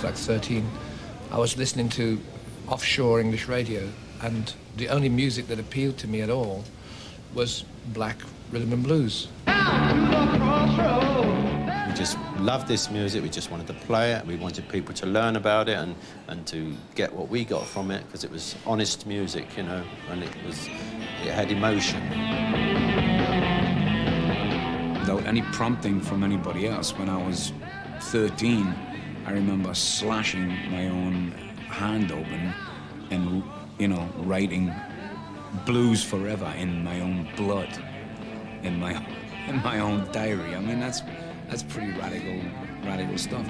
was like 13, I was listening to offshore English radio, and the only music that appealed to me at all was black rhythm and blues. We just loved this music, we just wanted to play it, we wanted people to learn about it and to get what we got from it, because it was honest music, you know, and it had emotion. Without any prompting from anybody else, when I was 13, I remember slashing my own hand open and, you know, writing Blues Forever in my own blood, in my own diary. I mean, that's pretty radical stuff.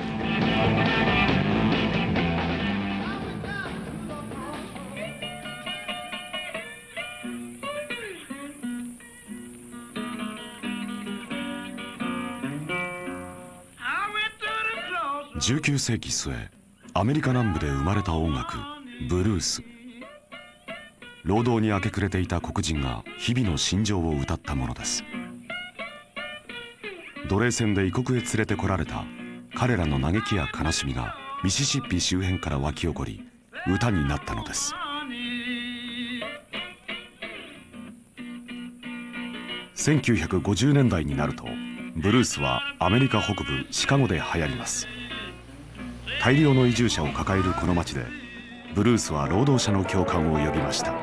19世紀末、アメリカ南部で生まれた音楽、ブルース。労働に明け暮れていた黒人が日々の心情を歌ったものです。奴隷船で異国へ連れてこられた彼らの嘆きや悲しみがミシシッピ周辺から湧き起こり、歌になったのです。1950年代になると、ブルースはアメリカ北部シカゴで流行ります。大量の移住者を抱えるこの町で、ブルースは労働者の共感を呼びました。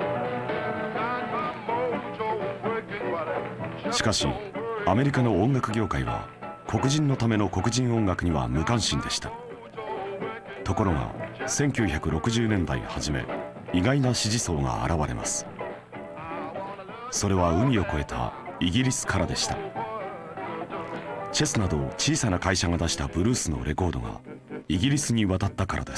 しかしアメリカの音楽業界は黒人のための黒人音楽には無関心でした。ところが1960年代初め、意外な支持層が現れます。それは海を越えたイギリスからでした。チェスなど小さな会社が出したブルースのレコードがイギリスに渡ったからです。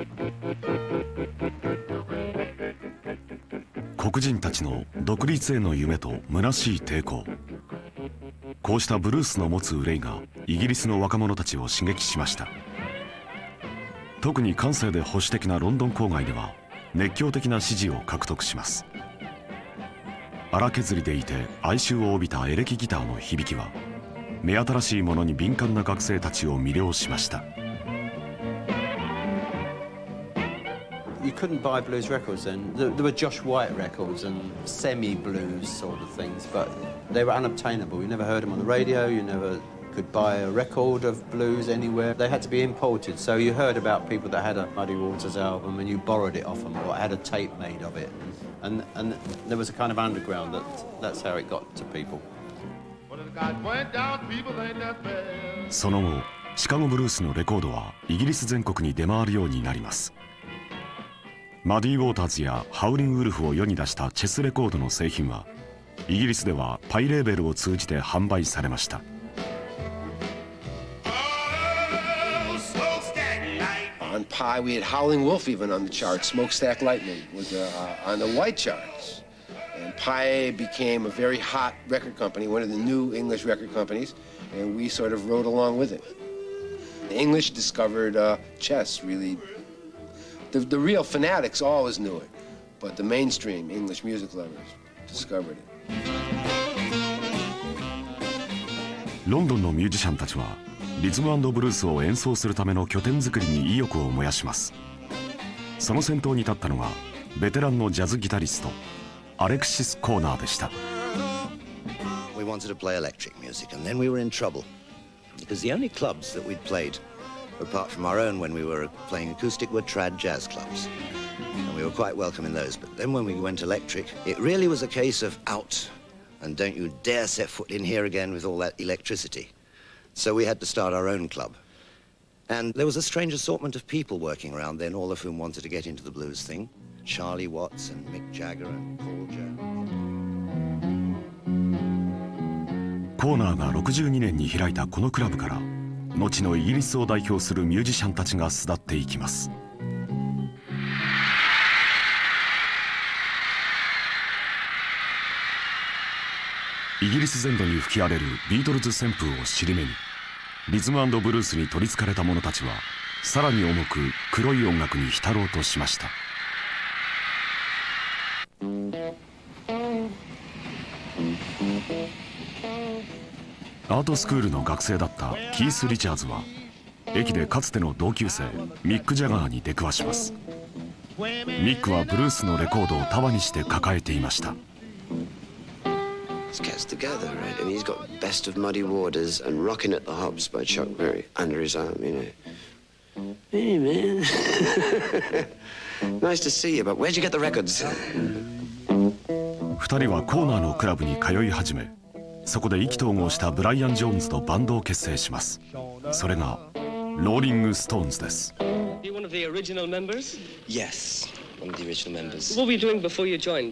黒人たちの独立への夢と虚しい抵抗、こうしたブルースの持つ憂いがイギリスの若者たちを刺激しました。特に感性で保守的なロンドン郊外では熱狂的な支持を獲得します。荒削りでいて哀愁を帯びたエレキギターの響きは目新しいものに敏感な学生たちを魅了しました。 You couldn't buy blues records then. There were Josh White records and semi-blues sort of things, but they were unobtainable. You never heard them on the radio, you never could buy a record of blues anywhere. They had to be imported, so you heard about people that had a Muddy Waters album and you borrowed it off them or had a tape made of it. And there was a kind of underground that's how it got to people. その後、シカゴブルースのレコードはイギリス全国に出回るようになります。マディ・ウォーターズやハウリン・ウルフを世に出したチェスレコードの製品はイギリスではパイレーベルを通じて販売されました。 On Pi, we had Howling Wolf even on the charts. Smokestack Lightning was on the white charts. And Pi became a very hot record company, one of the new English record companies, and we sort of rode along with it. The English discovered chess, really. The real fanatics always knew it, but the mainstream English music lovers discovered it. ロンドンのミュージシャンたちはリズム&ブルースを演奏するための拠点作りに意欲を燃やします。その先頭に立ったのがベテランのジャズギタリストアレクシス・コーナーでした。 We wanted to play electric music, and then we were in trouble because the only clubs that we'd played, apart from our own when we were playing acoustic, were trad jazz clubs, and we were quite welcome in those. But then when we went electric, it really was a case of out, and don't you dare set foot in here again with all that electricity. So we had to start our own club. And there was a strange assortment of people working around then, all of whom wanted to get into the blues thing. Charlie Watts and Mick Jagger and Paul Jones. コーナーが62年に開いたこのクラブから後のイギリスを代表するミュージシャンたちが巣立っていきます。イギリス全土に吹き荒れるビートルズ旋風を尻目にリズム&ブルースに取りつかれた者たちはさらに重く黒い音楽に浸ろうとしました。アートスクールの学生だったキース・リチャーズは駅でかつての同級生ミック・ジャガーに出くわします。ミックはブルースのレコードを束にして抱えていました。 Cats together, right? And he's got Best of Muddy Waters and Rockin' at the Hops by Chuck Berry under his arm, you know. Hey, man. Nice to see you, but where'd you get the records? 2人はコーナーのクラブに通い始め、そこで意気投合したブライアン・ジョーンズとバンドを結成します。それがローリング・ストーンズです。 You one of the original members? Yes, one of the original members. What were you doing before you joined?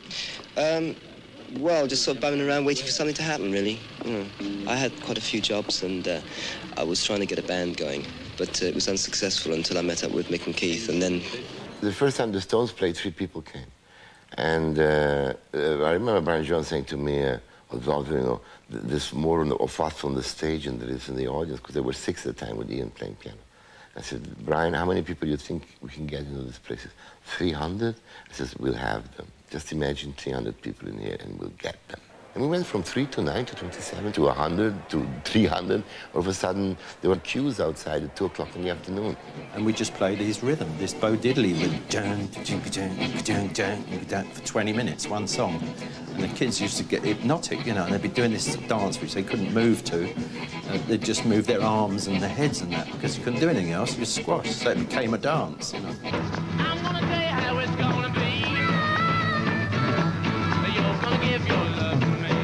Well, just sort of bumming around waiting for something to happen, really. I had quite a few jobs and I was trying to get a band going, but it was unsuccessful until I met up with Mick and Keith, and then... The first time the Stones played, 3 people came. And I remember Brian Jones saying to me, you know, there's more of us on the stage than there is in the audience, because there were 6 at the time with Ian playing piano. I said, Brian, how many people do you think we can get into this place? 300? I said, we'll have them. Just imagine 300 people in here and we'll get them. And we went from 3 to 9 to 27 to 100 to 300. All of a sudden, there were queues outside at 2 o'clock in the afternoon. And we just played his rhythm, this Bo Diddley with for 20 minutes, one song. And the kids used to get hypnotic, you know, and they'd be doing this dance which they couldn't move to. They'd just move their arms and their heads and that, because you couldn't do anything else, you just squash. So it became a dance, you know. I'm gonna tell you how it's gonna be. You're gonna give your love to me.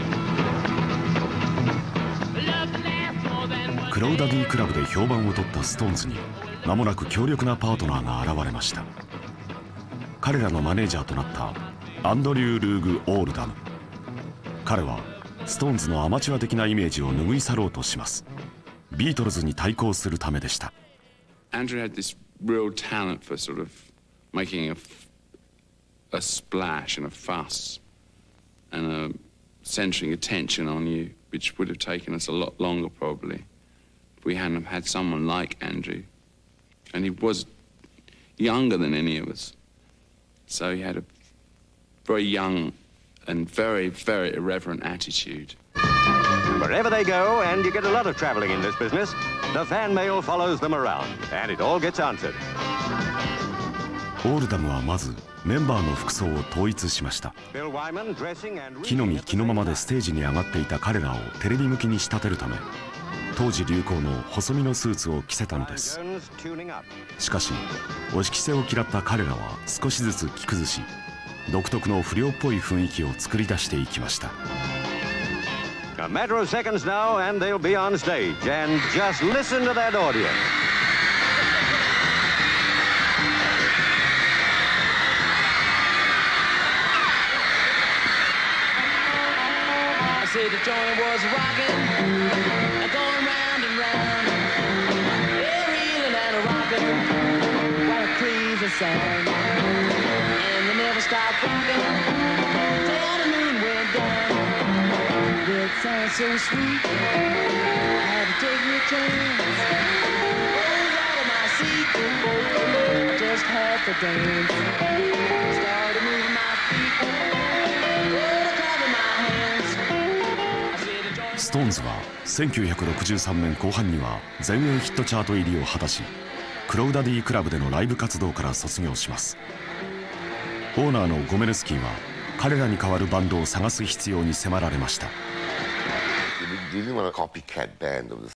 Love to last more than... クロウダディクラブで評判を取ったストーンズに間もなく強力なパートナーが現れました。彼らのマネージャーとなったアンドリュー・ルーグ・オールダム。彼はストーンズのアマチュア的なイメージを拭い去ろうとします。ビートルズに対抗するためでした。 Andrew had this real talent for sort of making a splash and a fuss and centering attention on you, which would have taken us a lot longer probably if we hadn't have had someone like Andrew. And he was younger than any of us, so he had a very young and very, very irreverent attitude. Wherever they go, and you get a lot of traveling in this business, the fan mail follows them around, and it all gets answered. オールダムはまずメンバーの服装を統一しました。木の実木のままでステージに上がっていた彼らをテレビ向きに仕立てるため、当時流行の細身のスーツを着せたのです。しかしお仕着せを嫌った彼らは少しずつ着崩し、独特の不良っぽい雰囲気を作り出していきました。 A matter of seconds now, and they'll be on stage, and just listen to that audience. I said the joint was rocking, going round and round. Yeah, reeling and rocking, what a crazy sound. And they never stopped rocking till the moon went down. It sounds so sweet, I had to take me a chance. Rose out of my seat, I just had to dance. Started moving my feet, to cover my hands. ストーンズは1963年後半には全英ヒットチャート入りを果たし、クロウダディクラブでのライブ活動から卒業します。オーナーのゴメルスキーは彼らに代わるバンドを探す必要に迫られました。 We didn't want a copycat band of the